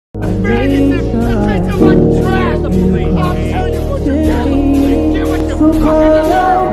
Fantasy, the treat you like trash! I'll tell you what you do! Get what you fucking